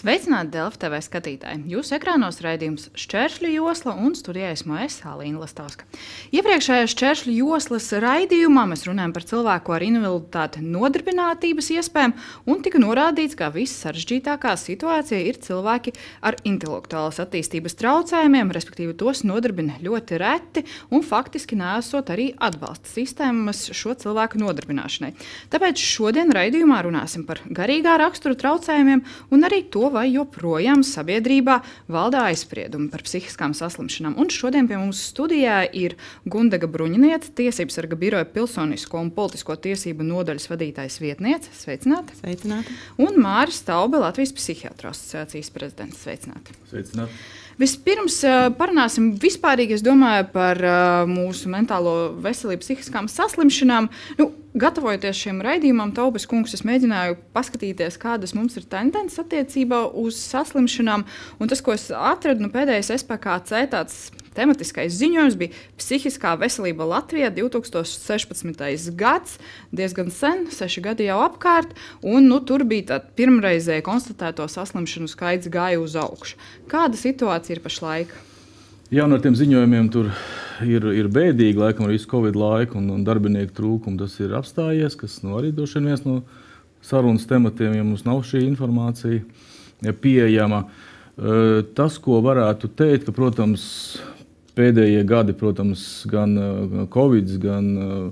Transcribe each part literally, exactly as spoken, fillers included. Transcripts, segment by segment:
Sveicināti Delfi T V skatītāji! Jūsu ekrānos raidījums Šķēršļu josla un studijā esmu es, Alīna Lastovska. Iepriekšējā Šķēršļu joslas raidījumā mēs runājam par cilvēku ar invaliditāti nodarbinātības iespējām un tika norādīts, ka vissarežģītākā situācija ir cilvēki ar intelektuālas attīstības traucējumiem, respektīvi tos nodarbina ļoti reti un faktiski neesot arī atbalsta sistēmas šo cilvēku nodarbināšanai. Tāpēc šodien raidījumā runāsim par garīgā rakstura traucējumiem un arī to, vai joprojām sabiedrībā valda aizspriedumi par psihiskām saslimšanām. Un šodien pie mums studijā ir Gundega Bruņiniete, Tiesības sarga biroja pilsonisko un politisko tiesību nodaļas vadītājas vietniece. Sveicināti! Sveicināti! Un Māris Taube, Latvijas psihiatru asociācijas prezidents. Sveicināti! Sveicināti! Vispirms parunāsim vispārīgi, es domāju, par mūsu mentālo veselību, psihiskām saslimšanām. Nu, gatavojoties šiem raidījumam, Taubes kungs, es mēģināju paskatīties, kādas mums ir tendences attiecībā uz saslimšanām. Un tas, ko es atradu, nu, pēdējais S P K C tāds tematiskais ziņojums bija Psihiskā veselība Latvijā divi tūkstoši sešpadsmitais gads, diezgan sen, seši gadi jau apkārt, un nu, tur bija tāda pirmreizēja konstatēto saslimšanu skaits gāja uz augšu. Kāda situācija ir pašlaik? Jā, un ar tiem ziņojumiem tur ir, ir bēdīgi, laikam ar visu Covid laiku un, un darbinieku trūkumu tas ir apstājies, kas nu, arī droši vien viens no sarunas tematiem, ja mums nav šī informācija ja pieejama. Tas, ko varētu teikt, ka, protams, pēdējie gadi, protams, gan Covid, gan,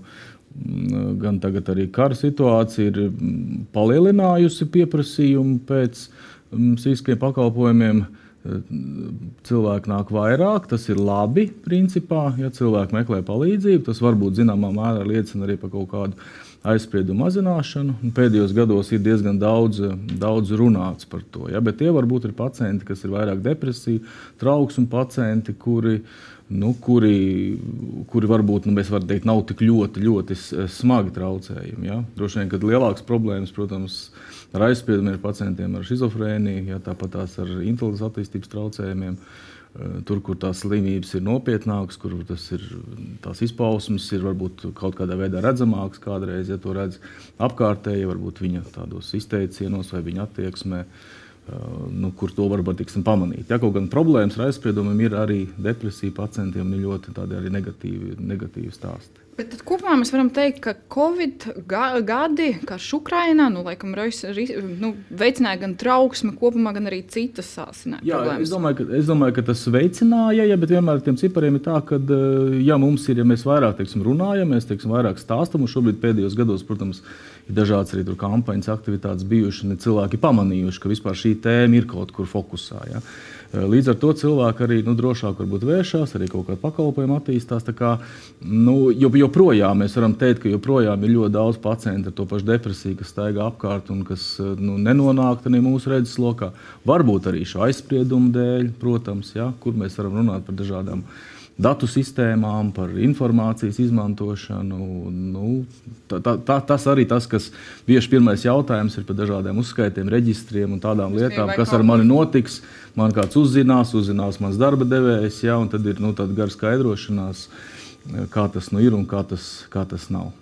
gan tagad arī kara situācija ir palielinājusi pieprasījumu pēc psihiskiem pakalpojumiem. Cilvēki nāk vairāk, tas ir labi, principā, ja cilvēki meklē palīdzību. Tas varbūt zināmā mērā liecina arī par kaut kādu aizspriedumu mazināšanu. Pēdējos gados ir diezgan daudz, daudz runāts par to. Ja? Bet tie varbūt ir pacienti, kas ir vairāk depresīvi, trauksmu pacienti, kuri, nu, kuri, kuri varbūt, nu, mēs varam teikt, nav tik ļoti, ļoti smagi traucējumi. Ja? Droši vien, kad lielākas problēmas, protams, ar aizspriedumiem ir pacientiem ar šizofrēniju, ja? Tāpat tās ar intelektuālas attīstības traucējumiem. Tur, kur tās slimības ir nopietnākas, kur tas ir, tās izpausmes ir varbūt kaut kādā veidā redzamākas kādreiz, ja to redz apkārtēji, varbūt viņa tādos izteicienos vai viņa attieksmē, nu, kur to varbūt tiksim pamanīt. Ja, kaut gan problēmas ar aizspriedumiem ir arī depresija pacientiem, ir ļoti tādi arī negatīvi, negatīvi stāsti. Bet tad kopumā mēs varam teikt, ka Covid gadi, karš Ukrainā, nu, laikam, nu, veicināja gan trauksmi kopumā, gan arī citas sāsināja Jā, problēmas. Es domāju, ka, es domāju, ka tas veicināja, ja, bet vienmēr ar tiem cipariem ir tā, ka, ja mums ir, ja mēs vairāk, teiksim, runājam, mēs, teiksim, vairāk stāstam, un šobrīd pēdējos gados, protams, ir dažādas arī tur kampaņas, aktivitātes bijuši, un cilvēki pamanījuši, ka vispār šī tēma ir kaut kur fokusā, ja. Līdz ar to cilvēki arī nu, drošāk varbūt vēršās, arī kaut kāda pakalpojuma attīstās. Tā kā, nu, joprojām mēs varam teikt, ka joprojām ir ļoti daudz pacientu ar to pašu depresiju, kas staigā apkārt un kas nu, nenonāk arī mūsu redzeslokā. Varbūt arī šo aizspriedumu dēļ, protams, ja, kur mēs varam runāt par dažādām datu sistēmām, par informācijas izmantošanu. Nu, tā, tā, tas arī tas, kas bieži pirmais jautājums ir par dažādiem uzskaitiem, reģistriem un tādām lietām, kas ar mani notiks. Man kāds uzzinās, uzzinās mans darba devējs, ja, un tad ir nu, tāda gara skaidrošanās, kā tas nu ir un kā tas, kā tas nav.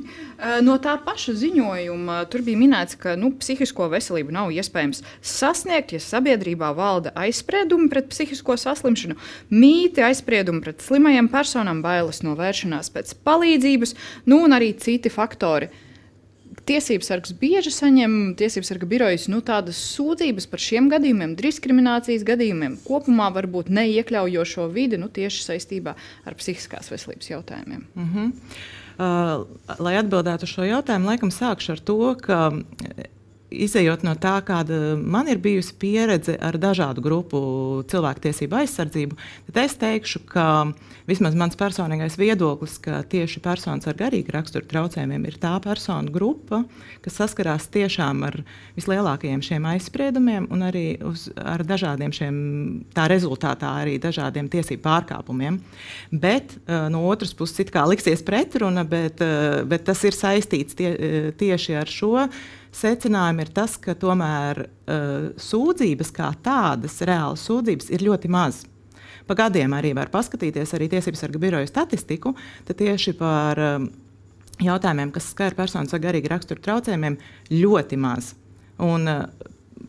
No tā paša ziņojuma tur bija minēts, ka nu, psihisko veselību nav iespējams sasniegt, ja sabiedrībā valda aizspriedumi pret psihisko saslimšanu, mīti, aizspriedumi pret slimajiem personām, bailes no vēršanās pēc palīdzības, nu un arī citi faktori. Tiesības sargs bieži saņem, tiesības sarga birojas nu, tādas sūdzības par šiem gadījumiem, diskriminācijas gadījumiem, kopumā varbūt neiekļaujošo vidi nu, tieši saistībā ar psihiskās veselības jautājumiem. Mhm. Uh, lai atbildētu uz šo jautājumu, laikam sākšu ar to, ka izejot no tā, kāda man ir bijusi pieredze ar dažādu grupu cilvēktiesību aizsardzību, tad es teikšu, ka vismaz mans personīgais viedoklis, ka tieši personas ar garīgu raksturu traucējumiem ir tā persona grupa, kas saskarās tiešām ar vislielākajiem šiem aizspriedumiem un arī uz, ar dažādiem šiem, tā rezultātā arī dažādiem tiesību pārkāpumiem. Bet no otras puses it kā liksies pretruna, bet, bet tas ir saistīts tie, tieši ar šo secinājumu ir tas, ka tomēr uh, sūdzības kā tādas, reālas sūdzības ir ļoti maz. Pa gadiem arī var paskatīties arī Tiesības sarga biroja statistiku, tad tieši par um, jautājumiem, kas skar personas ar garīgu raksturu traucējumiem, ļoti maz. Un uh,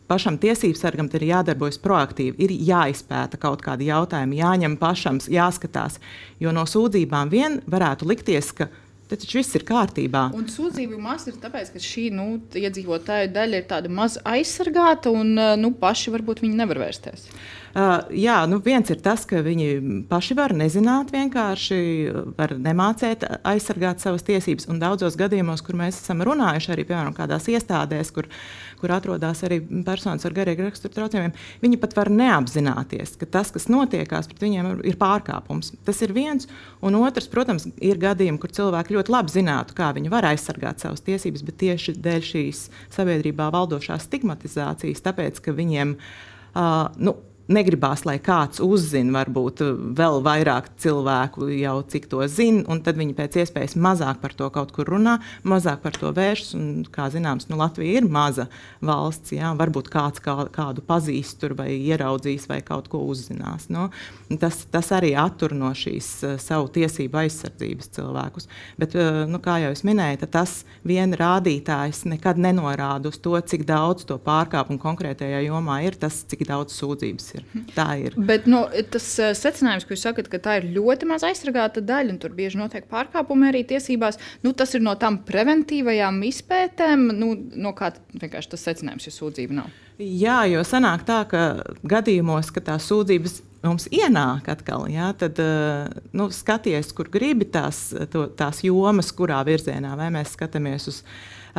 pašam tiesībsargam ir jādarbojas proaktīvi, ir jāizpēta kaut kādi jautājumi, jāņem pašam, jāskatās, jo no sūdzībām vien varētu likties, ka tad taču viss ir kārtībā. Un sūdzību masa ir tāpēc, ka šī nu, iedzīvotāju daļa ir tāda maz aizsargāta un nu, paši varbūt viņi nevar vērsties. Uh, jā, nu viens ir tas, ka viņi paši var nezināt, vienkārši var nemācēt aizsargāt savas tiesības. Un daudzos gadījumos, kur mēs esam runājuši arī, piemēram, kādās iestādēs, kur, kur atrodas arī personas ar garīgu raksturu traucējumiem, viņi pat var neapzināties, ka tas, kas notiekās pret viņiem, ir pārkāpums. Tas ir viens. Un otrs, protams, ir gadījumi, kur cilvēki ļoti labi zinātu, kā viņi var aizsargāt savas tiesības, bet tieši dēļ šīs sabiedrībā valdošās stigmatizācijas, tāpēc, ka viņiem, uh, nu, negribās, lai kāds uzzina, varbūt vēl vairāk cilvēku jau cik to zina, un tad viņi pēc iespējas mazāk par to kaut kur runā, mazāk par to vēršas, un, kā zināms, nu, Latvija ir maza valsts, jā, varbūt kāds kā, kādu pazīst tur vai ieraudzīs vai kaut ko uzzinās. Nu, tas, tas arī attur no šīs uh, savu tiesību aizsardzības cilvēkus. Bet, uh, nu, kā jau es minēju, tad tas vien rādītājs nekad nenorāda uz to, cik daudz to pārkāpumu konkrētajā jomā ir, tas, cik daudz sūdzības ir. Tā ir. Bet no, tas uh, secinājums, ko jūs sakat, ka tā ir ļoti maz aizsargāta daļa, un tur bieži notiek pārkāpumi arī tiesībās, nu, tas ir no tām preventīvajām izpētēm, nu, no kā vienkārši tas secinājums, ja sūdzība nav? Jā, jo sanāk tā, ka gadījumos, ka tās sūdzības mums ienāk atkal, jā, tad nu, skaties, kur gribi tās, to, tās jomas, kurā virzienā, vai mēs skatāmies uz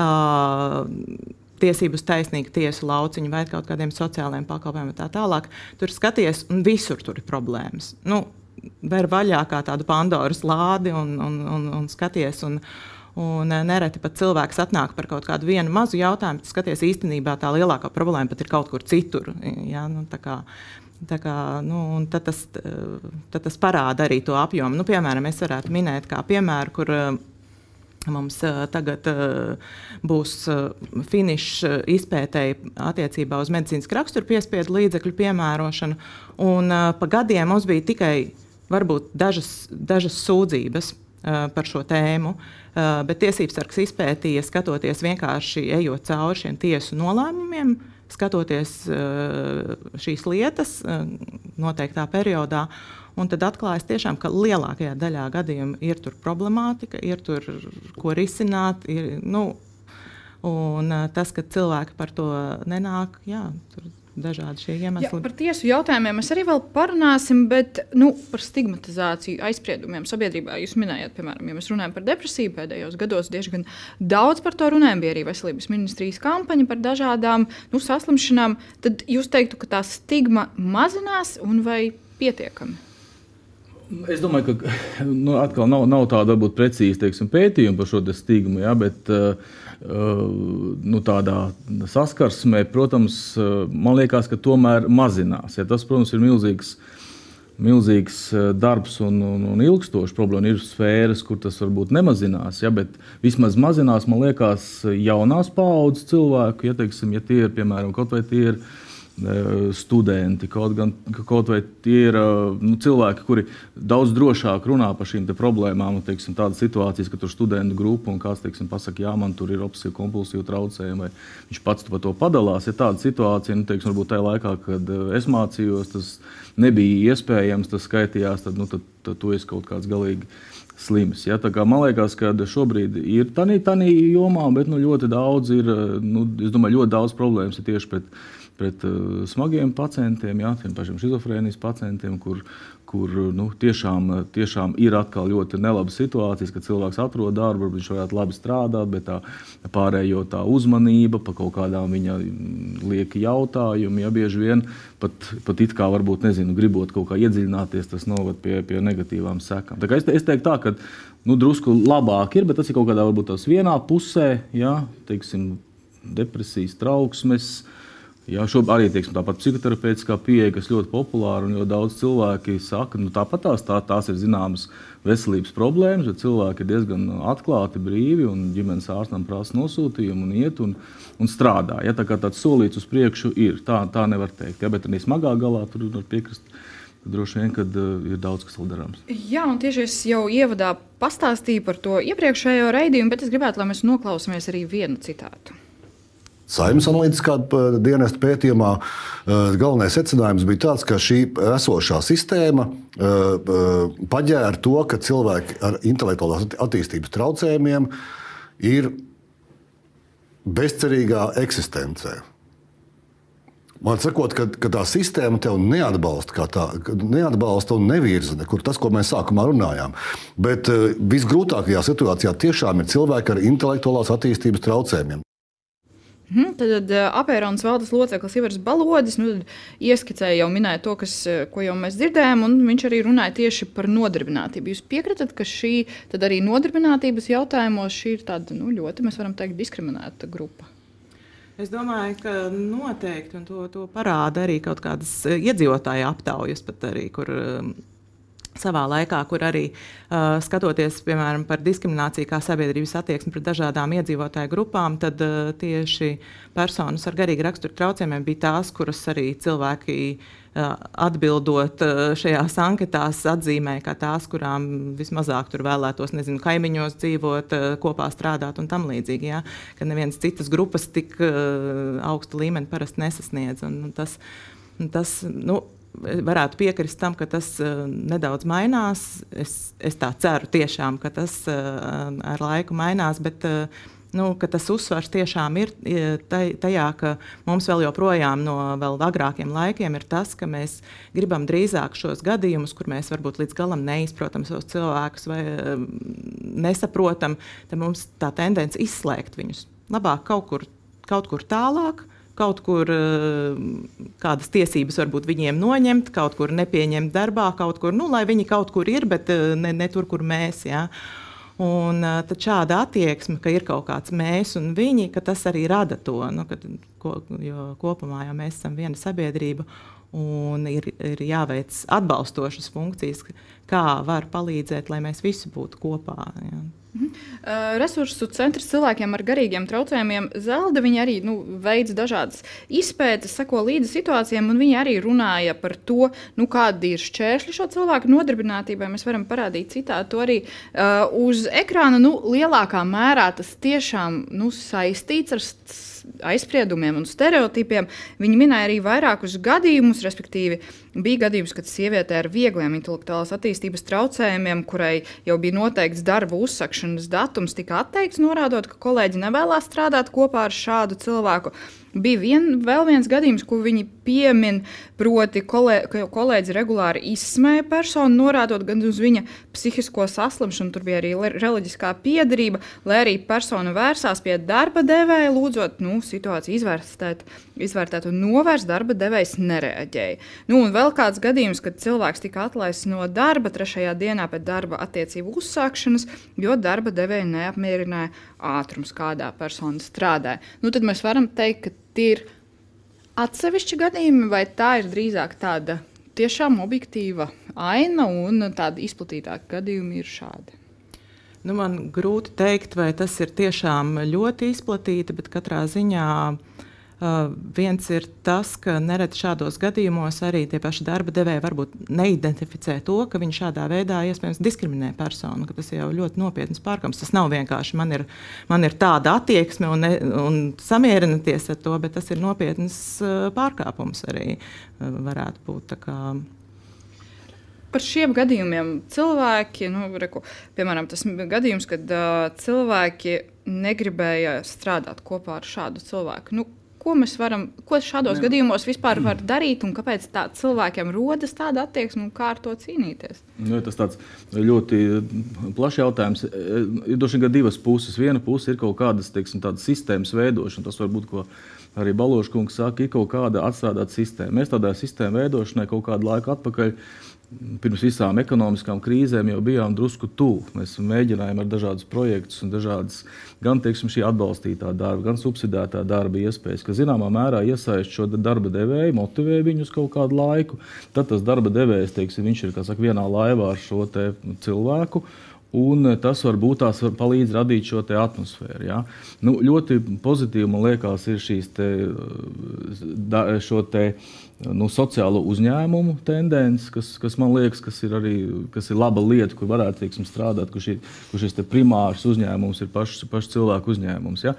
uh, tiesību uz taisnīgu tiesu lauciņu vai kaut kādiem sociālajiem pakalpojumiem tā tālāk. Tur skaties, un visur tur ir problēmas. Nu, ver vaļā kā tādu Pandoras lādi un, un, un, un skaties, un, un nereti pat cilvēks atnāk par kaut kādu vienu mazu jautājumu, tad skaties, īstenībā tā lielākā problēma pat ir kaut kur citur. Ja, nu, tā kā, tā kā, nu, un tad tas, tad tas parāda arī to apjomu. Nu, piemēram, es varētu minēt kā piemēru, kur mums uh, tagad uh, būs uh, finišs uh, izpētēji attiecībā uz medicīnisku raksturu piespiedu līdzekļu piemērošanu. Un, uh, pa gadiem mums bija tikai varbūt dažas, dažas sūdzības uh, par šo tēmu, uh, bet tiesībsargs izpētīja, skatoties vienkārši ejot cauri šiem tiesu nolēmumiem, skatoties uh, šīs lietas uh, noteiktā periodā. Un tad atklājas tiešām, ka lielākajā daļā gadījumu ir tur problemātika, ir tur ko risināt. Ir, nu, un tas, ka cilvēki par to nenāk, jā, tur dažādi šie iemesli. Jā, par tiesu jautājumiem mēs arī vēl parunāsim, bet nu, par stigmatizāciju, aizspriedumiem sabiedrībā jūs minējāt, piemēram, ja mēs runājam par depresiju, pēdējos gados diezgan daudz par to runājam, bija arī veselības ministrijas kampaņa par dažādām nu, saslimšanām, tad jūs teiktu, ka tā stigma mazinās un vai pietiekami? Es domāju, ka nu, atkal nav, nav tāda varbūt precīza teiksim, pētījuma par šo stigmu, ja, bet uh, nu, tādā saskarsmē, protams, man liekas, ka tomēr mazinās. Ja, tas, protams, ir milzīgs, milzīgs darbs un, un, un ilgstošs problēma. Ir sfēras, kur tas varbūt nemazinās, ja, bet vismaz mazinās, man liekas, jaunās paaudzes cilvēku, ja, teiksim, ja tie ir, piemēram, kaut vai tie ir studenti, kaut, gan, kaut vai tie ir nu, cilvēki, kuri daudz drošāk runā par šīm te problēmām. Teiksim, tādas situācijas, ka tur studentu grupa un kāds teiksim, pasaka, jā, man tur ir obsesīva kompulsīva traucējumi, vai viņš pats par to padalās. Ja tāda situācija, nu, teiksim, varbūt tajā laikā, kad es mācījos, tas nebija iespējams, tas skaitījās, tad, nu, tad, tad tu esi kaut kāds galīgi slims. Ja? Tā kā man liekas, ka šobrīd ir tanī, tanī jomā, bet nu, ļoti daudz ir, nu, es domāju, ļoti daudz problēmas ir tieši pret pret uh, smagiem pacientiem, jā, tiem pašiem šizofrēnijas pacientiem, kur, kur nu, tiešām, tiešām ir atkal ļoti nelabas situācijas, ka cilvēks atrod darbu, viņš varētu labi strādāt, bet tā pārējo tā uzmanība pa kaut kādām viņa lieki jautājumi, ja bieži vien pat, pat it kā varbūt, nezinu, gribot kaut kā iedziļināties, tas novad pie, pie negatīvām sekām. Tā kā es, te, es teiktu tā, ka nu, drusku labāk ir, bet tas ir kaut kādā varbūt tās vienā pusē, ja, teiksim, depresijas, trauksmes. Jā, šobrīd arī teiksim, tāpat psihoterapeitiskā pieeja, kas ļoti populāra un ļoti daudz cilvēki saka, nu tāpat tās, tā, tās ir zināmas veselības problēmas, bet cilvēki ir diezgan atklāti, brīvi un ģimenes ārstam prasa nosūtījumu un iet un, un strādā. Ja, tā kā tāds solīts uz priekšu ir, tā, tā nevar teikt, ja, bet arī smagā galā tur var piekrist. Droši vien, kad uh, ir daudz, kas vēl darāms. Jā, un tieši es jau ievadā pastāstīju par to iepriekšējo raidījumu, bet es gribētu, lai mēs noklausāmies arī vienu citātu. Saeimas analītiskā dienesta pētījumā galvenais secinājums bija tāds, ka šī esošā sistēma paģēra to, ka cilvēki ar intelektuālās attīstības traucējumiem ir bezcerīgā eksistencē. Man sakot, ka, ka tā sistēma tev neatbalsta, kā tā, neatbalsta un nevirza nekur tas, ko mēs sākumā runājām. Bet uh, visgrūtākajā situācijā tiešām ir cilvēki ar intelektuālās attīstības traucējumiem. Hmm, tad, tad apēronas valdes loceklis Ivars Balodis nu, ieskicēja jau minēja to, kas, ko jau mēs dzirdējām, un viņš arī runāja tieši par nodarbinātību. Jūs piekritat, ka šī tad arī nodarbinātības jautājumos šī ir tāda nu, ļoti, mēs varam teikt, diskriminēta grupa? Es domāju, ka noteikti, un to, to parāda arī kaut kādas iedzīvotāju aptaujas, pat arī, kur um, savā laikā, kur arī uh, skatoties, piemēram, par diskrimināciju kā sabiedrības attieksmi pret dažādām iedzīvotāju grupām, tad uh, tieši personas ar garīgu raksturu traucējumiem bija tās, kuras arī cilvēki uh, atbildot uh, šajās anketās atzīmē, kā tās, kurām vismazāk tur vēlētos, nezinu, kaimiņos dzīvot, uh, kopā strādāt un tam līdzīgi, jā, ka nevienas citas grupas tik uh, augsta līmeni parasti nesasniedz. Un, un tas, un tas, nu, varētu piekrist tam, ka tas uh, nedaudz mainās. Es, es tā ceru tiešām, ka tas uh, ar laiku mainās, bet uh, nu, ka tas uzsvars tiešām ir tajā, ka mums vēl joprojām no vēl agrākiem laikiem ir tas, ka mēs gribam drīzāk šos gadījumus, kur mēs varbūt līdz galam neizprotam savus cilvēkus vai uh, nesaprotam, tad mums tā tendence izslēgt viņus. Labāk kaut kur, kaut kur tālāk, kaut kur kādas tiesības varbūt viņiem noņemt, kaut kur nepieņemt darbā, kaut kur, nu, lai viņi kaut kur ir, bet ne, ne tur, kur mēs, jā. Un tad šāda attieksme, ka ir kaut kāds mēs un viņi, ka tas arī rada to, nu, kad, ko, jo kopumā jau mēs esam viena sabiedrība un ir, ir jāveic atbalstošas funkcijas, kā var palīdzēt, lai mēs visi būtu kopā, jā. Uh, resursu centrs cilvēkiem ar garīgiem traucējumiem Zelda, viņi arī nu, veids dažādas izpētes, sako līdzi situācijām, un viņi arī runāja par to, nu, kādi ir šķēršļi šo cilvēku nodarbinātībai. Mēs varam parādīt citātu to arī uh, uz ekrāna. Nu, lielākā mērā tas tiešām nu, saistīts ar aizspriedumiem un stereotipiem. Viņi minēja arī vairākus gadījumus, respektīvi bija gadījums, kad sieviete ar viegliem intelektuālās attīstības traucējumiem, kurai jau bija noteikts darba uzsakšanas datums, tika atteikts, norādot, ka kolēģi nevēlās strādāt kopā ar šādu cilvēku. Bija vien, vēl viens gadījums, ko viņi piemin, proti kolē, kolēģi regulāri izsmēja personu, norādot gan uz viņa psihisko saslimšanu, tur bija arī reliģiskā piedarība, lai arī persona vērsās pie darba devēja, lūdzot nu, situāciju izvērtēt, izvērtēt un novērst, darba devējs nereaģēja. Nu, un vēl kāds gadījums, kad cilvēks tika atlaists no darba trešajā dienā pēc darba attiecību uzsākšanas, jo darba devēja neapmierināja ātrums, kādā persona strādāja. Nu, tad mēs varam teikt, ka tie ir atsevišķi gadījumi, vai tā ir drīzāk tāda tiešām objektīva aina un tāda izplatītāka gadījumi ir šādi? Nu, man grūti teikt, vai tas ir tiešām ļoti izplatīti, bet katrā ziņā uh, viens ir tas, ka nereti šādos gadījumos arī tie paši darba devēji varbūt neidentificē to, ka viņi šādā veidā iespējams diskriminē personu, ka tas jau ļoti nopietnas pārkāpums. Tas nav vienkārši man ir, man ir tāda attieksme un, ne, un samierināties ar to, bet tas ir nopietnas uh, pārkāpums arī uh, varētu būt tā kā. Par šiem gadījumiem cilvēki, nu, reku, piemēram, tas gadījums, kad uh, cilvēki negribēja strādāt kopā ar šādu cilvēku. Nu, ko mēs varam, ko šādos ne. gadījumos vispār var darīt un kāpēc tā cilvēkiem rodas tāda attieksme un kā ar to cīnīties? Nu, tas tāds ļoti plašs jautājums. Ir droši vien divas puses. Viena puse ir kaut kādas, teiksim, tādas sistēmas veidošana. Tas var būt, ko arī Balošs kungs saka, ir kaut kāda atstrādāta sistēma. Mēs tādā sistēma veidošanai kaut kādu laiku atpakaļ pirms visām ekonomiskām krīzēm jau bijām drusku tuvu. Mēs mēģinājām ar dažādus projektus un dažādas gan, teiksim, šī atbalstītā darba, gan subsidētā darba iespējas, ka zināmā mērā iesaist šo darba devēju, motivē viņus kaut kādu laiku. Tad tas darba devējs, teiksim, viņš ir, kā saka, vienā laivā ar šo te cilvēku, un tas varbūt tās var palīdz radīt šo te atmosfēru. Ja? Nu, ļoti pozitīvi, man liekas, ir šīs te, da, šo te nu, sociālo uzņēmumu tendenci, kas, kas man liekas, kas ir arī kas ir laba lieta, kur varētu teiksim, strādāt, kur, šī, kur šis primārs uzņēmums ir pašs paš cilvēku uzņēmums. Ja?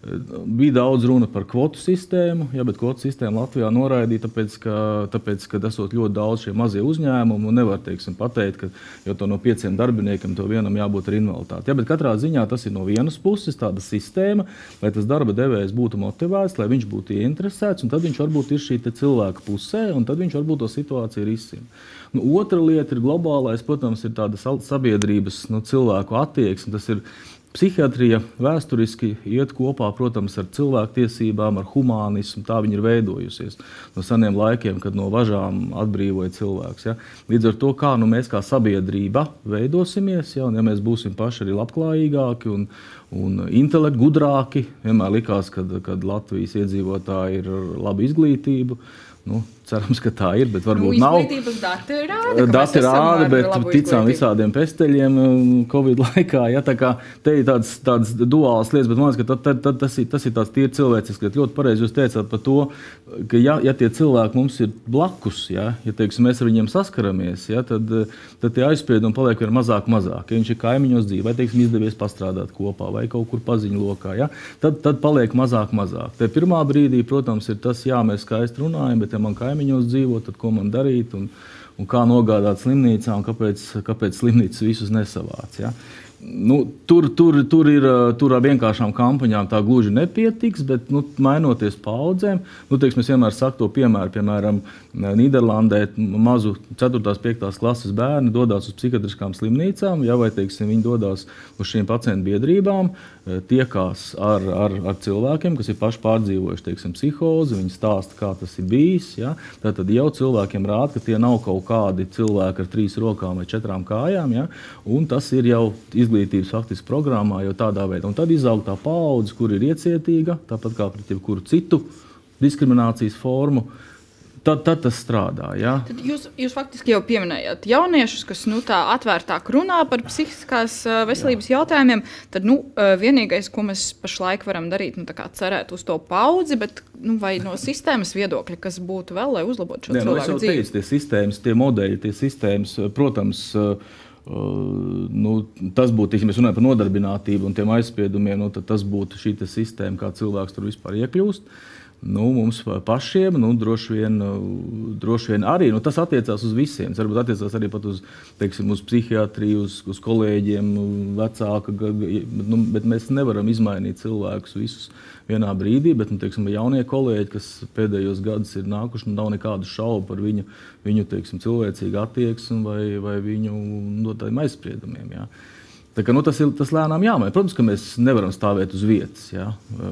Bija daudz runa par kvotu sistēmu, ja, bet kvotu sistēmu Latvijā noraidīja, tāpēc, ka, tāpēc, ka esot ļoti daudz šie mazie uzņēmumi, un nevar teiksim, pateikt, ka jau to no pieciem darbiniekiem to vienam jābūt ar invaliditāti. Ja, bet katrā ziņā tas ir no vienas puses tāda sistēma, lai tas darba devējs būtu motivēts, lai viņš būtu ieinteresēts, un tad viņš varbūt ir šī cilvēka pusē, un tad viņš varbūt to situāciju risina. Nu, otra lieta ir globālais, protams, ir tāda sabiedrības nu, cilvēku attieksme. Tas ir psihiatrija vēsturiski iet kopā, protams, ar cilvēktiesībām, ar humānismu. Tā viņa ir veidojusies no seniem laikiem, kad no važām atbrīvoja cilvēks. Ja. Līdz ar to, kā nu, mēs kā sabiedrība veidosimies, ja, un ja mēs būsim paši arī labklājīgāki un, un intelekti gudrāki, vienmēr likās, kad, kad Latvijas iedzīvotāji ir ar labu izglītību. Nu, cerams, ka tā ir, bet varbūt nu, nav. Izglītības dati rāda, dati rāda, bet ticām visādiem pesteļiem Covid laikā. Ja, tā kā te ir tāds, tāds duāls lietas, bet man liekas, ka tad, tad, tad, tas, ir, tas ir tāds tīri cilvēcisks, ka ļoti pareizi jūs teicāt par to, ka ja, ja tie cilvēki mums ir blakus, ja, ja teiksim, mēs ar viņiem saskaramies, ja, tad, tad tie aizspriedumi paliek vien mazāk mazāk. Ja viņš ir kaimiņos dzīve, vai teiksim, izdevies pastrādāt kopā, vai kaut kur paziņu lokā, ja, tad, tad paliek mazāk mazāk. Te pirmā brīdī, protams, ir tas, jā, mēs skaisti runājam, bet ja man kaimiņos dzīvo, tad ko man darīt un, un kā nogādāt slimnīcā un kāpēc, kāpēc slimnīcas visus nesavāc. Ja? Nu, tur, tur, tur ir tur ar vienkāršām kampaņām tā gluži nepietiks, bet nu, mainoties paudzēm, nu, teiksim, es vienmēr saku to piemēru, piemēram, Nīderlandē mazu ceturtās, piektās klases bērni dodās uz psihiatriskām slimnīcām, ja, vai teiksim, viņi dodās uz šīm pacientu biedrībām, tiekās ar, ar, ar cilvēkiem, kas ir paši pārdzīvojuši teiksim, psihozi, viņi stāsta, kā tas ir bijis. Ja? Tātad jau cilvēkiem rāda, ka tie nav kaut kādi cilvēki ar trīs rokām vai četrām kājām, ja? Un tas ir jau izglītības faktiski programmā jau tādā veidā. Un tad izaug tā paudze, kur ir iecietīga, tāpat kā pret jebkuru citu diskriminācijas formu. Tad, tad tas strādā. Ja? Tad jūs, jūs faktiski jau pieminējāt jauniešus, kas nu, tā atvērtāk runā par psihiskās uh, veselības jā. jautājumiem. Tad nu, uh, vienīgais, ko mēs pašlaik varam darīt, nu, cerēt uz to paudzi, bet nu, vai no sistēmas viedokļa, kas būtu vēl, lai uzlabotu šo Nē, cilvēku nu, dzīvi? Teicu, tie sistēmas, tie modeļi, tie sistēmas, protams, uh, nu, tas būtu, ja mēs runājam par nodarbinātību un tiem aizspriedumiem, nu, tad tas būtu šī sistēma, kā cilvēks tur vispār iekļūst. Nu, mums pašiem, nu, droši vien, droši vien arī, nu, tas attiecās uz visiem. Varbūt attiecās arī pat uz, teiksim, uz psihiatriju, uz, uz kolēģiem, vecāka, nu, bet mēs nevaram izmainīt cilvēkus visus vienā brīdī, bet, nu, teiksim, jaunie kolēģi, kas pēdējos gadus ir nākuši, nu, nav nekādu šaubu par viņu, viņu teiksim, cilvēcīgu attieksmi vai, vai viņu notādiem aizspriedumiem, jā. Tā kā, nu, tas ir tas lēnām jāmaina. Protams, ka mēs nevaram stāvēt uz vietas, ja?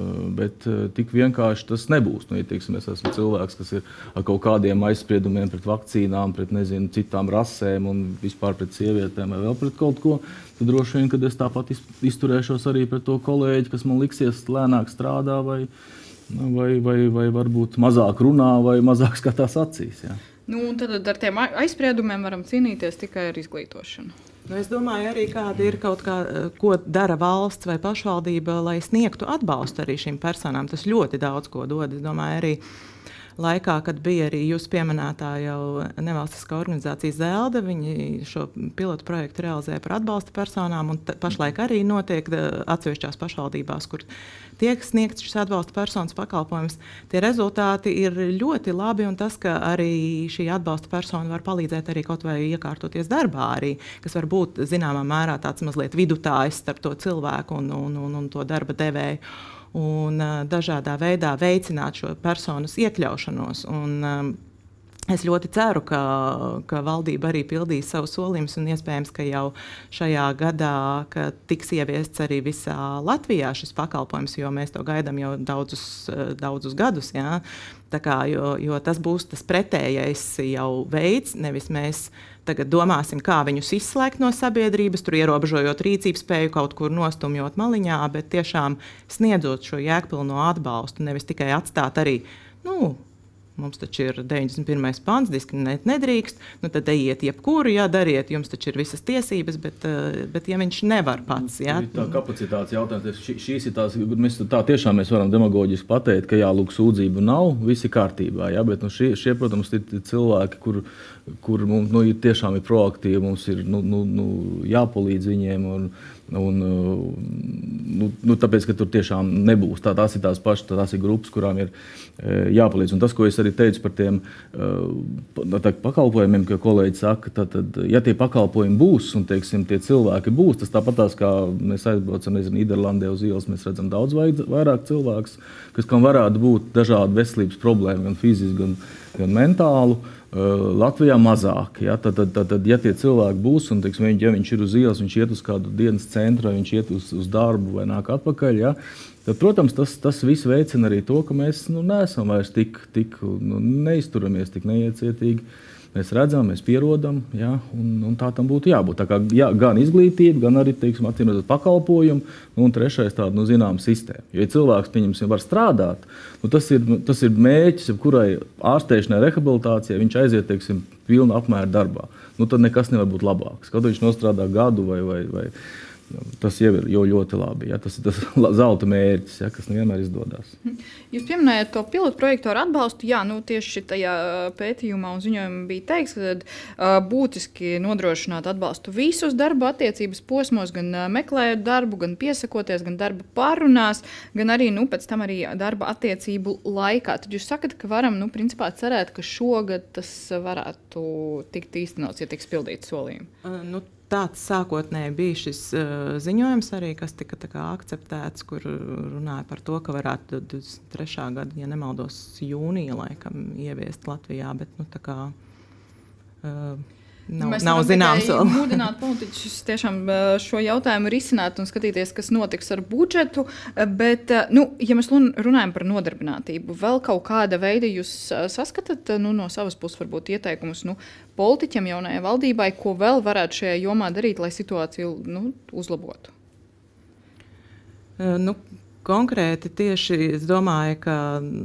Bet tik vienkārši tas nebūs. Nu, ja, teiksim, es esmu cilvēks, kas ir ar kaut kādiem aizspriedumiem pret vakcīnām, pret nezinu, citām rasēm un vispār pret sievietēm vai vēl pret kaut ko, tad droši vien, kad es tāpat izturēšos arī pret to kolēģi, kas man liksies lēnāk strādā vai, vai, vai, vai varbūt mazāk runā vai mazāk skatās acīs. Ja? Nu, tad ar tiem aizspriedumiem varam cīnīties tikai ar izglītošanu. Nu, es domāju, arī kāda ir kaut kā, ko dara valsts vai pašvaldība, lai sniegtu atbalstu arī šīm personām. Tas ļoti daudz ko dod. Es domāju, arī laikā, kad bija arī jūs pieminētā jau nevalstiskā organizācija Zelda, viņi šo pilotu projektu realizēja par atbalsta personām, un pašlaik arī notiek atsevišķās pašvaldībās, kur tiek sniegts šis atbalsta personas pakalpojums. Tie rezultāti ir ļoti labi, un tas, ka arī šī atbalsta persona var palīdzēt arī kaut vai iekārtoties darbā, arī, kas var būt zināmā mērā tāds mazliet vidutājs starp to cilvēku un, un, un, un to darba devēju. Un uh, dažādā veidā veicināt šo personas iekļaušanos. Un, um, es ļoti ceru, ka, ka valdība arī pildīs savu solījumus, un iespējams, ka jau šajā gadā ka tiks ieviests arī visā Latvijā šis pakalpojums, jo mēs to gaidām jau daudzus, daudzus gadus. Jā. Tā kā, jo, jo tas būs tas pretējais jau veids, nevis mēs tagad domāsim, kā viņus izslēgt no sabiedrības, tur ierobežojot rīcības spēju, kaut kur nostumjot maliņā, bet tiešām sniedzot šo jēgpilno atbalstu, nevis tikai atstāt arī, nu, mums taču ir deviņdesmit pirmais pants, diskriminēt nedrīkst, nu tad ejiet jebkuru, jā, dariet, jums taču ir visas tiesības, bet, bet ja viņš nevar pats, jā. Tā kapacitātes jautājums, šīs ir tās, mēs tā tiešām mēs varam demagoģiski pateikt, ka jā, lūk, sūdzību nav, visi kārtībā, jā, bet nu, šie, šie, protams, ir cilvēki, kur, kur mums, nu, ir tiešām ir proaktīvi, mums ir, nu, nu, nu jāpalīdz viņiem un, un nu, nu, tāpēc, ka tur tiešām nebūs. Tā, tās ir tās pašas, tās ir grupas, kurām ir e, jāpalīdz. Un tas, ko es arī teicu par tiem e, tā, pakalpojumiem, ka kolēģi saka, tad, tad, ja tie pakalpojumi būs un, teiksim, tie cilvēki būs, tas tāpatās, kā mēs aizbraucam, nezinu, Nīderlandē uz ielas, mēs redzam daudz vairāk cilvēkus, kas kam varētu būt dažādi veselības problēma, gan fiziski, gan, gan mentālu. Latvijā mazāk. Ja? Tad, tad, tad, tad, ja tie cilvēki būs, un teiksim, ja viņš ir uz ielas, viņš iet uz kādu dienas centru, viņš iet uz, uz darbu vai nāk atpakaļ, ja? Tad, protams, tas, tas viss veicina arī to, ka mēs nu, neesam vairs tik, tik nu, neizturamies, tik neiecietīgi. Mēs redzam, mēs pierodam, ja? un, un tā tam būtu jābūt. Tā kā, jā, gan izglītība, gan arī teiksim, atcīmredzot pakalpojumu, nu, un trešais tāda nu, zināma sistēma. Jo, ja cilvēks pieņemsim, var strādāt, nu, tas, ir, tas ir mērķis, kurai ārstēšanai, rehabilitācijai viņš aiziet teiksim, pilna apmēra darbā. Nu, tad nekas nevar būt labāks. Kad viņš nostrādā gadu vai, vai, vai tas jau ir jau ļoti labi. Ja? Tas ir tas zelta mērķis, ja? Kas nevienmēr izdodas. Jūs pieminējat to pilotu projektu ar atbalstu. Jā, nu, tieši tajā pētījumā un ziņojumā bija teikts, ka uh, būtiski nodrošināt atbalstu visus darba attiecības posmos, gan uh, meklējot darbu, gan piesakoties, gan darba pārunās, gan arī nu, pēc tam arī darba attiecību laikā. Tad jūs sakat, ka varam nu, principā cerēt, ka šogad tas varētu tikt īstenots, ja tiks pildīts solījumi? Uh, nu. Tāds sākotnēji bija šis uh, ziņojums arī, kas tika tā kā akceptēts, kur runāja par to, ka varētu divdesmit trešā gada, ja nemaldos, jūnija laikam ieviest Latvijā, bet nu tā kā uh, nav, Mēs nav zināms vēl. Mēs mūdināt politiķus tiešām šo jautājumu risināt un skatīties, kas notiks ar budžetu, bet, nu, ja mēs runājam par nodarbinātību, vēl kaut kāda veida jūs saskatat, nu, no savas puses varbūt ieteikumus, nu, politiķiem jaunajai valdībai, ko vēl varētu šajā jomā darīt, lai situāciju, nu, uzlabotu? Nu, konkrēti tieši es domāju, ka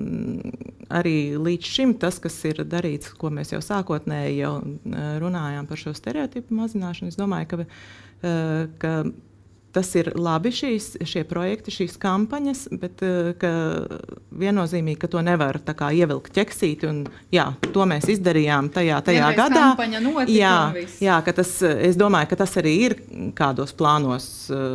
arī līdz šim tas, kas ir darīts, ko mēs jau sākotnēji jau runājām par šo stereotipu mazināšanu, es domāju, ka, ka tas ir labi šīs, šie projekti, šīs kampaņas, bet ka viennozīmīgi, ka to nevar tā kā ievilkt ķeksīti un jā, to mēs izdarījām tajā, tajā Vienreiz gadā. Kampaņa notika jā, un viss. Jā, ka tas, es domāju, ka tas arī ir kādos plānos,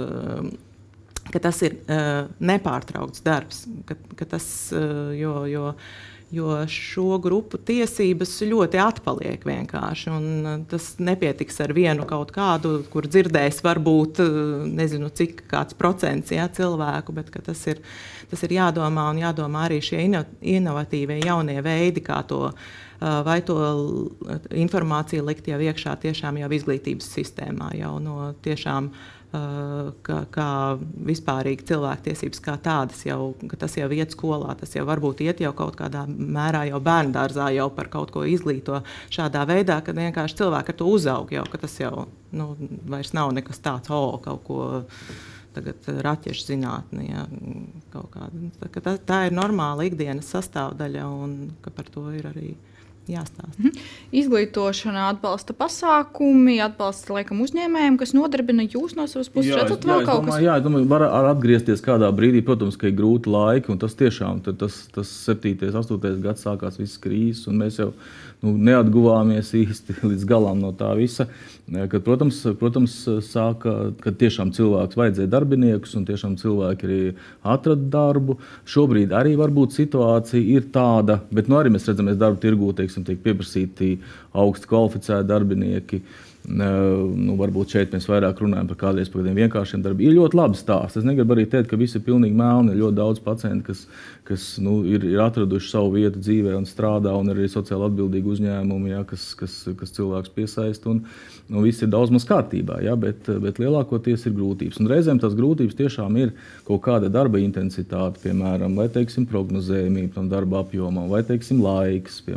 ka tas ir uh, nepārtraukts darbs, ka, ka tas, uh, jo, jo, jo šo grupu tiesības ļoti atpaliek vienkārši, un uh, tas nepietiks ar vienu kaut kādu, kur dzirdēs varbūt, uh, nezinu, cik kāds procents jā, cilvēku, bet ka tas ir, tas ir jādomā un jādomā arī šie ino, inovatīvie jaunie veidi, kā to, uh, vai to informāciju likt jau iekšā tiešām jau izglītības sistēmā, jau no tiešām Kā, kā vispārīgi cilvēktiesības kā tādas, jau, ka tas jau iet skolā, tas jau varbūt iet jau kaut kādā mērā jau bērndārzā jau par kaut ko izglīto šādā veidā, ka vienkārši cilvēki ar to uzaug jau, ka tas jau nu, vairs nav nekas tāds, o, kaut ko tagad raķešu zinātne, ja, kaut kāda. Tā, tā ir normāla ikdienas sastāvdaļa un ka par to ir arī jāstāsta. Mhm. Izglītošana, atbalsta pasākumi, atbalsta laikam uzņēmējiem, kas nodarbina jūs no savas puses. Jā, redzat jā, vēl es kaut domāju, kas? jā, es domāju, var atgriezties kādā brīdī, protams, ka ir grūti laiki, un tas tiešām, tas, tas septītais, astotais gads sākās visas krīzes, un mēs jau nu, neatguvāmies īsti līdz galam no tā visa. Kad, protams, protams, sāka, kad tiešām cilvēks vajadzēja darbiniekus, un tiešām cilvēki arī atrada darbu. Šobrīd arī varbūt situācija ir tāda, bet nu, arī mēs redzam, mēs darba tirgū, teiksim, tiek pieprasīti augsti kvalificēti darbinieki. Nu, varbūt šeit mēs vairāk runājam par kādreiz par kādiem vienkāršiem darbiem. Ir ļoti labi stāsti. Es negribu arī teikt, ka visi ir pilnīgi melni. Ir ļoti daudz pacientu, kas, kas nu, ir, ir atraduši savu vietu dzīvē un strādā, un arī sociāli atbildīgi uzņēmumi, ja, kas, kas, kas cilvēks piesaista. Un, nu, viss ir daudz maz kārtībā, ja, bet, bet lielākoties ir grūtības. Un reizēm tās grūtības tiešām ir kaut kāda darba intensitāte, piemēram, vai teiksim, prognozējumība tam darba apjomam, vai teiksim, laiks, piemēram. Ja.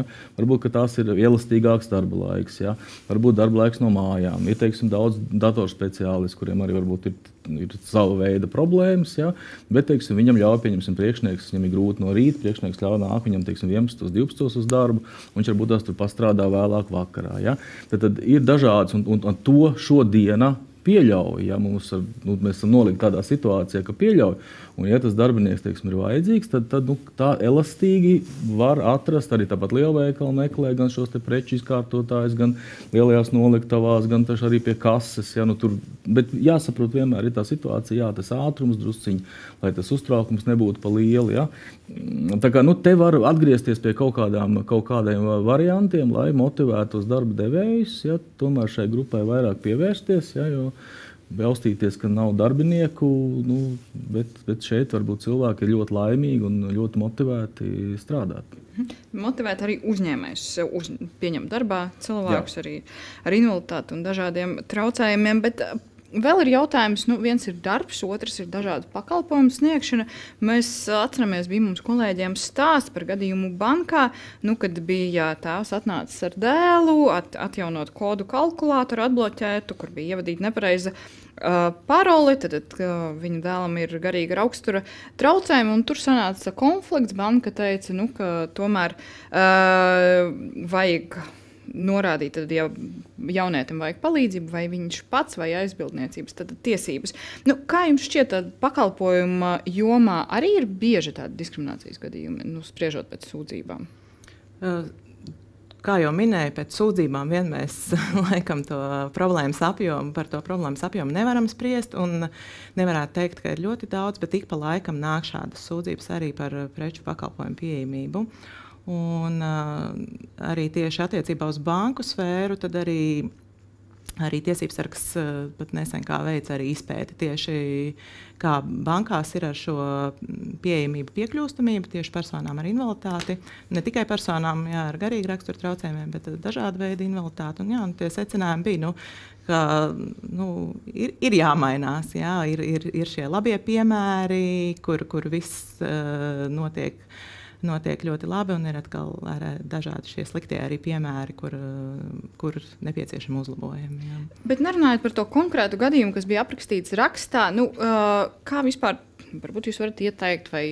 Ja? Varbūt tās ir elastīgāks darba laiks, ja? Varbūt darba laiks no mājām. Ir teiksim, daudz datorspeciālisti, kuriem arī varbūt ir, ir sava veida problēmas, ja? Bet teiksim, viņam ļauj, pieņemsim, priekšnieks, viņam ir grūti no rīta, priekšnieks ļauj nāk viņam teiksim, vienpadsmit, divpadsmit uz darbu, un viņš varbūt tās tur pastrādā vēlāk vakarā. Ja? Tad, tad ir dažādas, un, un, un to šodiena pieļauj, ja mums ar, nu, mēs esam nolīgi tādā situācijā, ka pieļauj, un ja tas darbinieks, teiksim, ir vajadzīgs, tad, tad nu, tā elastīgi var atrast arī tāpat lielveikalu meklē, gan šos te preču izkārtotājus, gan lielajās noliktavās, gan taši arī pie kases, ja, nu, tur, bet jāsaprot vienmēr ir tā situācija, jā, tas ātrums drusciņi, lai tas uztraukums nebūtu pa lieli, ja. Tā kā, nu, te var atgriezties pie kaut kādām, kaut kādiem variantiem, lai motivētu tos darba devējus, ja, tomēr šai grupai vairāk pievērsties, ja, jo Baustīties, ka nav darbinieku, nu, bet, bet šeit varbūt cilvēki ir ļoti laimīgi un ļoti motivēti strādāt. Motivēt arī uzņēmējus, uz, pieņemt darbā cilvēkus Jā. Arī ar invaliditāti un dažādiem traucējumiem, bet vēl ir jautājums, nu, viens ir darbs, otrs ir dažādu pakalpojumu sniegšana. Mēs atceramies, bija mums kolēģiem stāsts par gadījumu bankā, nu, kad bija tēvs atnācis ar dēlu, at, atjaunot kodu kalkulātoru, atbloķētu, kur bija ievadīta nepareiza uh, paroli, tad, tad uh, viņa dēlam ir garīga rakstura traucējumi, un tur sanāca konflikts. Banka teica, nu, ka tomēr uh, vajag norādīt, tad, ja jaunietim vajag palīdzību, vai viņš pats, vai aizbildniecības tad tiesības. Nu, kā jums šķiet, tad pakalpojuma jomā arī ir bieži tādi diskriminācijas gadījumi, nu, spriežot pēc sūdzībām? Kā jau minēju, pēc sūdzībām vien mēs laikam to problēmas apjomu, par to problēmas apjomu nevaram spriest, un nevarētu teikt, ka ir ļoti daudz, bet ik pa laikam nāk šādas sūdzības arī par preču pakalpojumu pieejamību. Un uh, arī tieši attiecībā uz banku sfēru, tad arī, arī tiesības sargs uh, pat nesen kā veic arī izpēti tieši kā bankās ir ar šo pieejamību, piekļūstamību tieši personām ar invaliditāti. Ne tikai personām jā, ar garīgu raksturu traucējumiem, bet dažādu veidu invaliditāti. Un, jā, un tie secinājumi bija, nu, ka nu, ir, ir jāmainās, jā, ir, ir, ir šie labie piemēri, kur, kur viss uh, notiek. notiek ļoti labi, un ir atkal ar dažādi šie sliktie arī piemēri, kur, kur nepieciešami uzlabojumi. Jā. Bet nerunājot par to konkrētu gadījumu, kas bija aprakstīts rakstā, nu, kā vispār, varbūt jūs varat ieteikt, vai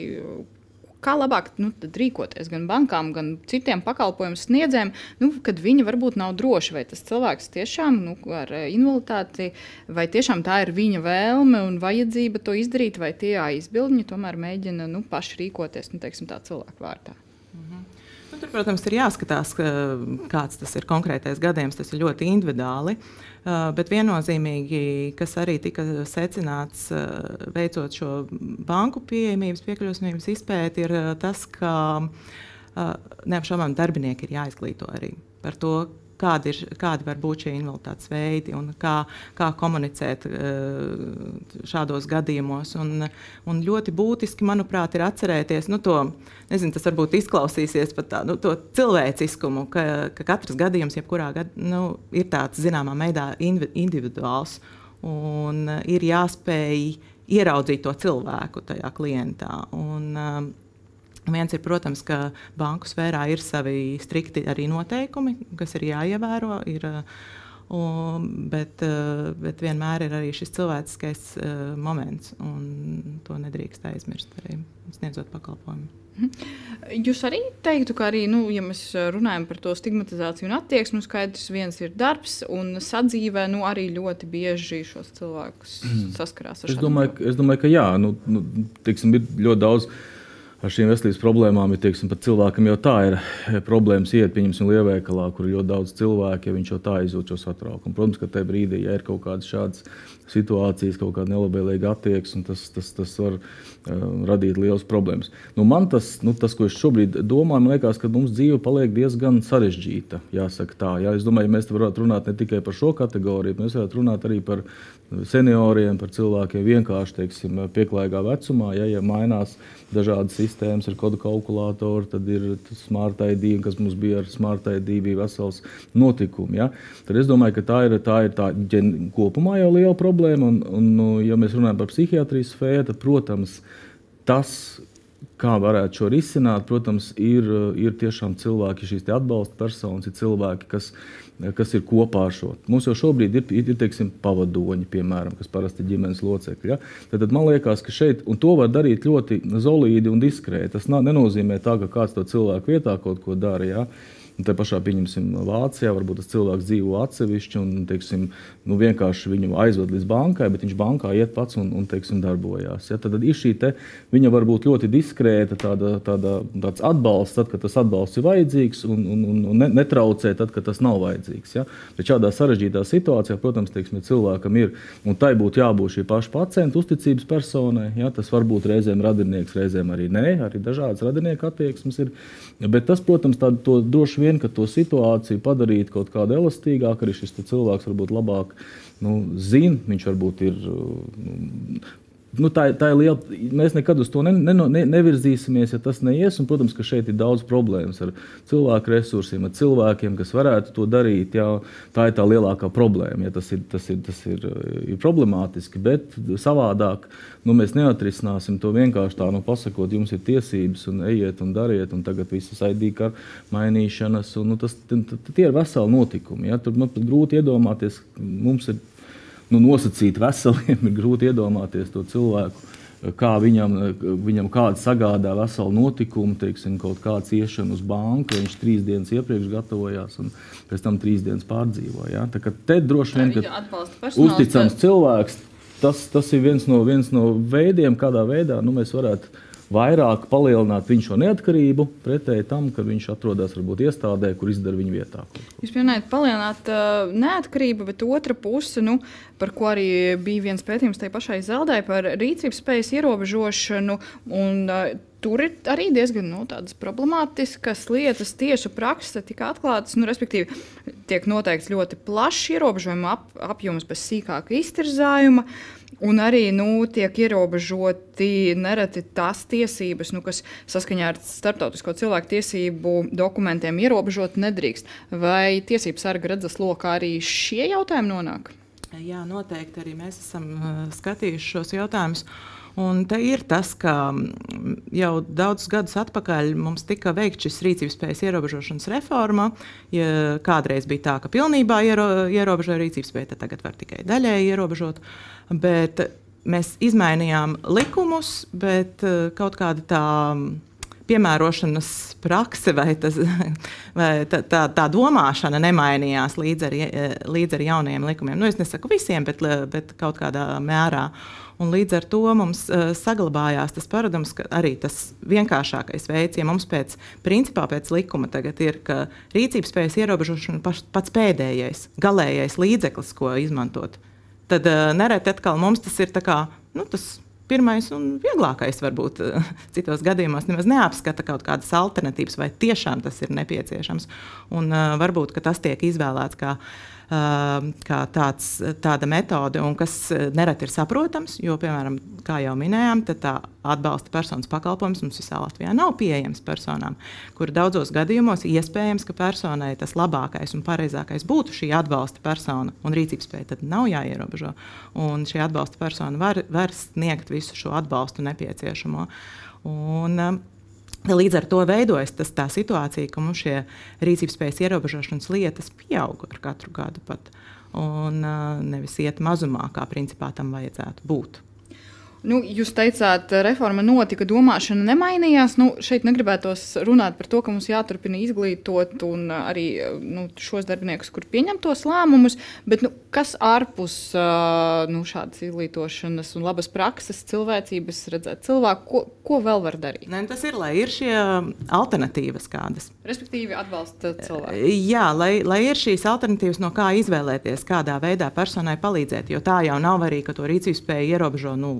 kā labāk nu, rīkoties gan bankām, gan citiem pakalpojumu sniedzējiem, nu, kad viņi varbūt nav droši, vai tas cilvēks tiešām nu, ar invaliditāti, vai tiešām tā ir viņa vēlme un vajadzība to izdarīt, vai tie aizbildņi tomēr mēģina nu, paši rīkoties, nu, teiksim, tā cilvēku vārtā. Mhm. Nu, tur, protams, ir jāskatās, kāds tas ir konkrētais gadījums, tas ir ļoti individuāli. Uh, bet viennozīmīgi, kas arī tika secināts, uh, veicot šo banku pieejamības, piekļūstamības izpēti, ir uh, tas, ka uh, neapšaubām darbinieki ir jāizglīto arī par to, kādi, ir, kādi var būt šie invaliditātes veidi un kā, kā komunicēt uh, šādos gadījumos. Un, un ļoti būtiski, manuprāt, ir atcerēties nu, to, nezinu, tas varbūt izklausīsies pat tā, nu, to cilvēciskumu, ka, ka katrs gadījums, jebkurā gad, nu, ir tāds zināmā veidā individuāls un ir jāspēj ieraudzīt to cilvēku tajā klientā. Un, um, Viens ir, protams, ka banku sfērā ir savi strikti arī noteikumi, kas ir jāievēro, ir, un, bet, bet vienmēr ir arī šis cilvēciskais uh, moments, un to nedrīkst aizmirst arī sniedzot pakalpojumu. Jūs arī teiktu, ka arī, nu, ja mēs runājam par to stigmatizāciju un attieksmi, skaidrs viens ir darbs, un sadzīvē nu, arī ļoti bieži šos cilvēkus saskarās ar es domāju, es domāju, ka jā, nu, nu, teiksim, ir ļoti daudz ar šīm veselības problēmām, ir, teiksim, pat cilvēkam jau tā ir problēmas iet, pieņemsim, lielveikalā, kur ir ļoti daudz cilvēku, ja viņš jau tā izjūt šo satraukumu. Protams, ka tajā brīdī, ja ir kaut kādas šādas situācijas, kaut kāda nelabvēlīga attieksme, tas, tas, tas var uh, radīt lielas problēmas. Nu, man tas, nu, tas, ko es šobrīd domāju, man liekas, ka mums dzīve paliek diezgan sarežģīta, jāsaka tā. Jā, es domāju, ja mēs varētu runāt ne tikai par šo kategoriju, mēs varētu runāt arī par senioriem, par cilvēkiem vienkārši, teiksim, pieklājīgā vecumā, ja, ja mainās dažādas sistēmas ar kodu kalkulātoru, tad ir Smart I D, kas mums bija ar Smart I D, bija vesels notikumi. Ja? Tad es domāju, ka tā ir, tā ir tā ģen, kopumā jau liela problēma, un, un ja mēs runājam par psihiatrijas sfēru, tad, protams, tas kā varētu šo risināt, protams, ir, ir tiešām cilvēki, šīs te atbalsta personas, ir cilvēki, kas, kas ir kopā ar šo. Mums jau šobrīd ir, ir teiksim, pavadoņi, piemēram, kas parasti ir ģimenes locekļi. Ja? Tad, tad man liekas, ka šeit, un to var darīt ļoti zolīdi un diskrēti. Tas nenozīmē tā, ka kāds to cilvēku vietā kaut ko dara. Ja? Un te pašā, pieņemsim, Vācijā, varbūt tas cilvēks dzīvo atsevišķi un, teiksim, nu, vienkārši viņu aizved līdz bankai, bet viņš bankā iet pats un, un teiksim, darbojās. Ja? Tad, tad ir šī te, viņa var būt ļoti diskrēta, tāda, tāda, tāds atbalsts, tad, kad tas atbalsts ir vajadzīgs un, un, un netraucē tad, kad tas nav vajadzīgs. Ja? Bet šādā sarežģītā situācijā, protams, teiksim, ja cilvēkam ir, un tai būtu jābūt šī paša pacienta uzticības personai, ja? Tas var būt reizēm radinieks, reizēm arī nē, arī dažādas radinieku attieksmes ir. Bet tas, protams, tādu, to droši vien, ka to situāciju padarīt kaut kādu elastīgāku, arī šis cilvēks varbūt labāk nu, zina, viņš varbūt ir. Nu, Nu, tā, tā ir liela, mēs nekad uz to ne, ne, ne, nevirzīsimies, ja tas neies. Un, protams, ka šeit ir daudz problēmas ar cilvēku resursiem, ar cilvēkiem, kas varētu to darīt. Jā, tā ir tā lielākā problēma. Ja, tas ir, tas ir, tas ir, ir problemātiski, bet savādāk nu, mēs neatrisināsim to vienkārši tā, nu, pasakot, jums ir tiesības un ejiet un dariet, un tagad visas I D kartes mainīšanas. Un, nu, tas, t, t, tie ir veseli notikumi. Ja. Tur man grūti iedomāties, mums ir. Nu, nosacīt veseliem ir grūti iedomāties to cilvēku, kā viņam, viņam kāda sagādā veselu notikumu, teiksim, kaut kāds iešana uz banku, viņš trīs dienas iepriekš gatavojās un pēc tam trīs dienas pārdzīvoja. Ja? Tā kā te droši vien, ka uzticams cilvēks, tas, tas ir viens no, viens no veidiem, kādā veidā nu, mēs varētu vairāk palielināt viņu šo neatkarību, pretēji tam, ka viņš atrodas varbūt iestādē, kur izdara viņu vietā. Jūs pieminējat palielināt uh, neatkarību, bet otra puse, nu, par ko arī bija viens pētījums tai pašai Zeldai par rīcības spējas ierobežošanu, un uh, tur ir arī diezgan nu, tādas problemātiskas lietas, tiesu prakse tika atklātas, nu, respektīvi tiek noteikts ļoti plašs ierobežojuma ap, apjoms bez sīkāka iztirzājuma. Un arī nu, tiek ierobežoti nereti tās tiesības, nu, kas saskaņā ar starptautisko cilvēku tiesību dokumentiem ierobežot nedrīkst. Vai tiesības sarga redzes lokā arī šie jautājumi nonāk? Jā, noteikti arī mēs esam skatījuši šos jautājumus. Un te ir tas, ka jau daudzus gadus atpakaļ mums tika veikts šis rīcības spējas ierobežošanas reforma. Ja kādreiz bija tā, ka pilnībā iero, ierobežoja rīcības spēju, tad tagad var tikai daļēji ierobežot. Bet mēs izmainījām likumus, bet kaut kāda tā piemērošanas prakse vai, tas, vai tā, tā, tā domāšana nemainījās līdz ar, līdz ar jaunajiem likumiem. Nu, es nesaku visiem, bet, bet kaut kādā mērā. Un līdz ar to mums uh, saglabājās tas paradums, ka arī tas vienkāršākais veids, ja mums pēc, principā pēc likuma tagad ir, ka rīcības spējas ierobežošana paš, pats pēdējais, galējais līdzeklis, ko izmantot, tad uh, nereti atkal mums tas ir tā kā, nu, tas pirmais un vieglākais varbūt uh, citos gadījumos nemaz neapskata kaut kādas alternatīvas, vai tiešām tas ir nepieciešams. Un uh, varbūt, ka tas tiek izvēlēts kā kā tāds, tāda metode, un kas nereti ir saprotams, jo, piemēram, kā jau minējām, tad tā atbalsta personas pakalpojums mums visā Latvijā nav pieejams personām, kur daudzos gadījumos iespējams, ka personai tas labākais un pareizākais būtu šī atbalsta persona, un rīcības spēja tad nav jāierobežo, un šī atbalsta persona var, var sniegt visu šo atbalstu nepieciešamo. Un, līdz ar to veidojas tas, tā situācija, ka mums šie rīcības spējas ierobežošanas lietas pieaug ar katru gadu pat, un nevis iet mazumā, kā principā tam vajadzētu būt. Nu, jūs teicāt, reforma notika, domāšana nemainījās. Nu, šeit negribētos runāt par to, ka mums jāturpina izglītot un arī nu, šos darbiniekus, kur pieņem tos lēmumus, bet nu, kas ārpus nu, šādas izglītošanas un labas prakses, cilvēcības redzēt cilvēku, ko, ko vēl var darīt? Ne, tas ir, lai ir šie alternatīvas kādas. Respektīvi atbalsta cilvēku. Jā, lai, lai ir šīs alternatīvas, no kā izvēlēties, kādā veidā personai palīdzēt, jo tā jau nav arī, ka to rīcības spēju ierobežo, nu,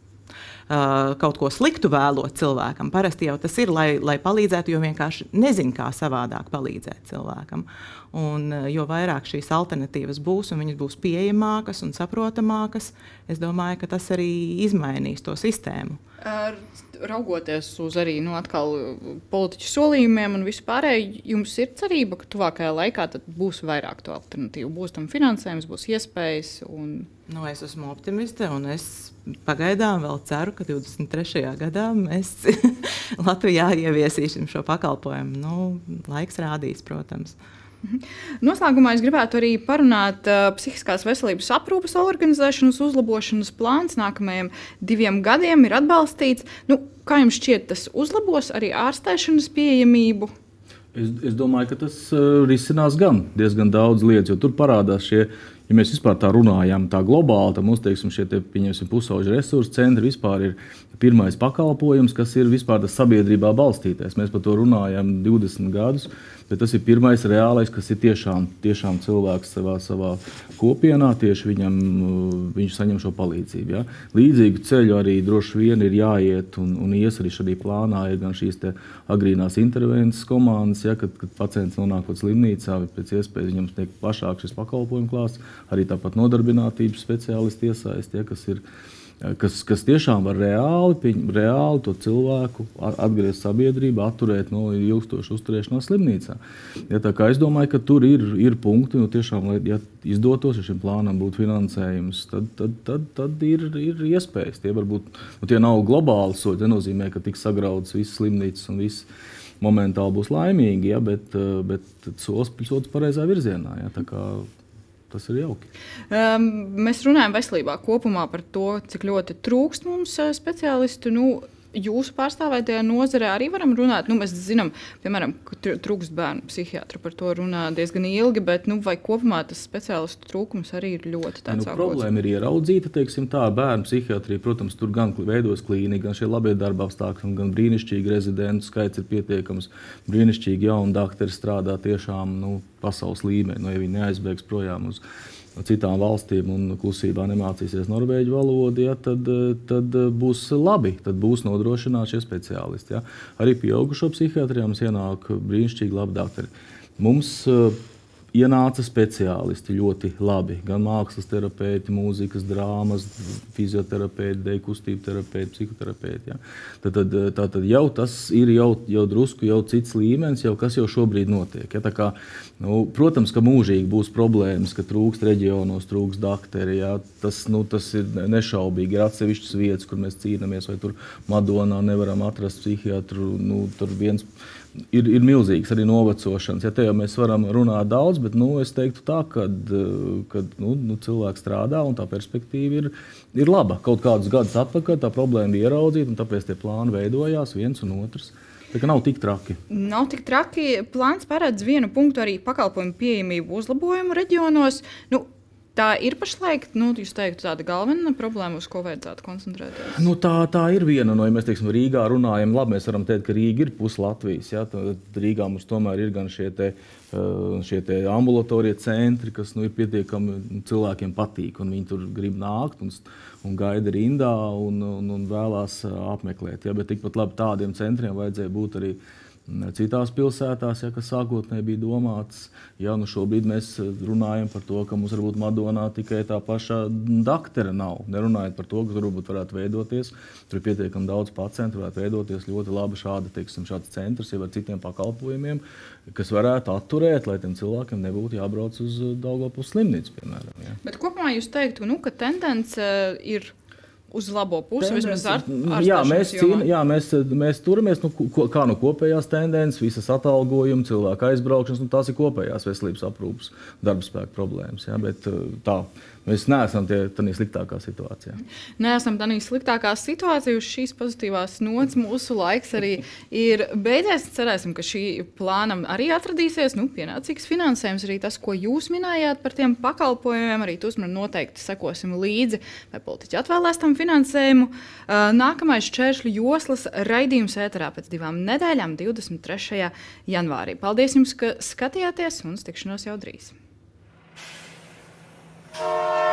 Uh, kaut ko sliktu vēlot cilvēkam. Parasti jau tas ir, lai, lai palīdzētu, jo vienkārši nezin, kā savādāk palīdzēt cilvēkam. Un, uh, jo vairāk šīs alternatīvas būs un viņas būs pieejamākas un saprotamākas, es domāju, ka tas arī izmainīs to sistēmu. Uh, raugoties uz arī nu, politiķu solījumiem un vispārēji, jums ir cerība, ka tuvākajā laikā būs vairāk to alternatīvu? Būs tam finansējums, būs iespējas? Un... Nu, es esmu optimiste un es pagaidām vēl ceru, ka divdesmit trešajā gadā mēs Latvijā ieviesīsim šo pakalpojumu. Nu, laiks rādīs, protams. Noslēgumā es gribētu arī parunāt uh, psihiskās veselības aprūpes organizēšanas uzlabošanas plāns nākamajiem diviem gadiem ir atbalstīts. Nu, kā jums šķiet, tas uzlabos arī ārstēšanas pieejamību? Es, es domāju, ka tas uh, risinās gan diezgan daudz lietas, jo tur parādās šie, ja mēs vispār tā runājam tā globāli, tad mums, teiksim, šie te, pieņemsim, pusauģu resursu centri vispār ir pirmais pakalpojums, kas ir vispār tas sabiedrībā balstītais. Mēs par to runājam divdesmit gadus, bet tas ir pirmais reālais, kas ir tiešām, tiešām cilvēks savā, savā kopienā, tieši viņam, viņš saņem šo palīdzību. Ja? Līdzīgu ceļu arī droši vien ir jāiet un, un ies arī šādī plānā ir gan šīs te agrīnās intervences komandas, ja? kad, kad pacients nonākot slimnīcā, pēc iespējas viņam sniegt plašāk šis pakalpojumu klāsts, arī tāpat nodarbinātības speciālisti iesaist, ja? kas ir Kas, kas tiešām var reāli, reāli to cilvēku atgriezt sabiedrībā, atturēt no ilgstošu uzturēšanās slimnīcā. Ja, tā kā es domāju, ka tur ir, ir punkti, un tiešām, lai ja izdotos, ja šim plānam būtu finansējums, tad, tad, tad, tad ir, ir iespējas. Tie varbūt, nu, tie nav globāli soļi, tas nenozīmē, ka tiks sagrautas visas slimnīcas un viss momentāli būs laimīgi, ja, bet, bet solis solis pareizā virzienā. Ja, tā kā tas ir jauki. Um, mēs runājam veselībā kopumā par to, cik ļoti trūkst mums speciālistu. Nu, jūsu pārstāvētajā nozarē arī varam runāt. Nu, mēs zinām, piemēram, ka trūkst bērnu psihiatru, par to runā diezgan ilgi, bet nu, vai kopumā tas speciālistu trūkums arī ir ļoti tāds nu, problēma ir ieraudzīta, teiksim tā, bērnu psihiatrija, protams, tur gan veidos klīnika, gan šie labie darba apstākļi, gan brīnišķīgi rezidentu skaits ir pietiekams, brīnišķīgi jauni dakteri strādā tiešām nu, pasaules līmenī, no ja viņi neaizbēgs projām uz citām valstīm un klusībā nemācīsies norvēģu valodu, ja, tad, tad būs labi, tad būs nodrošināti šie speciālisti. Ja. Arī pieaugušo psihiatrijā mums ienāk brīnišķīgi labi dakteri. Mums uh, ienāca speciālisti ļoti labi, gan mākslas terapeiti, mūzikas, drāmas, fizioterapeiti, deju kustību terapeiti, psihoterapeiti. Ja. Tad, tad, tā, tad jau tas ir jau, jau drusku jau cits līmenis, jau kas jau šobrīd notiek. Ja. Tā kā, nu, protams, ka mūžīgi būs problēmas, ka trūkst reģionos, trūkst dakteri. Ja. Tas, nu, tas ir nešaubīgi. Ir atsevišķas vietas, kur mēs cīnāmies, vai tur Madonā nevaram atrast psihiatru. Nu, tur viens ir, ir milzīgs arī novecošanas. Ja te jau mēs varam runāt daudz, bet nu, es teiktu tā, ka nu, nu, cilvēks strādā un tā perspektīva ir, ir laba. Kaut kādus gadus atpakaļ tā problēma bija ieraudzīt, un tāpēc tie plāni veidojās viens un otrs. Tā kā nav tik traki. Nav tik traki. Plāns paredz vienu punktu arī pakalpojumu pieejamību uzlabojumu reģionos. Nu, tā ir pašlaik, nu, jūs teiktu, tāda galvenā problēma, uz ko vajadzētu koncentrēties? Nu, tā, tā ir viena no, ja mēs teiksim, Rīgā runājam, labi, mēs varam teikt, ka Rīga ir pus Latvijas. Ja? Tad Rīgā mums tomēr ir gan šie te, šie te ambulatorie centri, kas nu, ir pietiekami cilvēkiem patīk, un viņi tur grib nākt un, un gaida rindā un, un, un vēlās apmeklēt. Ja? Bet tikpat labi tādiem centriem vajadzēja būt arī citās pilsētās, ja, kas sākotnēji bija domāts. Ja, nu šobrīd mēs runājam par to, ka mums varbūt Madonā tikai tā paša daktera nav. Nerunājot par to, ka tur varbūt varētu veidoties, tur ir pietiekami daudz pacientu, varētu veidoties ļoti labi šāda, teiksim, šāds centrs jau ar citiem pakalpojumiem, kas varētu atturēt, lai tiem cilvēkiem nebūtu jābrauc uz Daugavpils slimnīcu, piemēram. Ja. Bet kopumā jūs teiktu, nu, ka tendence ir uz labo pusi, vismaz ar, jā, mēs, cīna, jā, mēs, mēs turamies, nu, ko, kā no kopējās tendences, visas atalgojumi, cilvēku aizbraukšanas, nu, tās ir kopējās veselības aprūpes darba spēka problēmas. Jā, bet tā, mēs neesam tie, tādā sliktākā situācijā. Neesam tādā sliktākā situācijā. Uz šīs pozitīvās nots mūsu laiks arī ir beidzies. Cerēsim, ka šī plānam arī atradīsies nu, pienācīgs finansējums. Arī tas, ko jūs minējāt par tiem pakalpojumiem, arī uzmanīgi noteikti sekosim līdzi, vai politiķi atvēlēs tam finansējumu. Nākamais Šķēršļu joslas raidījums ēterā pēc divām nedēļām, divdesmit trešajā janvārī. Paldies jums, ka skatījāties, un tikšanos jau drīz.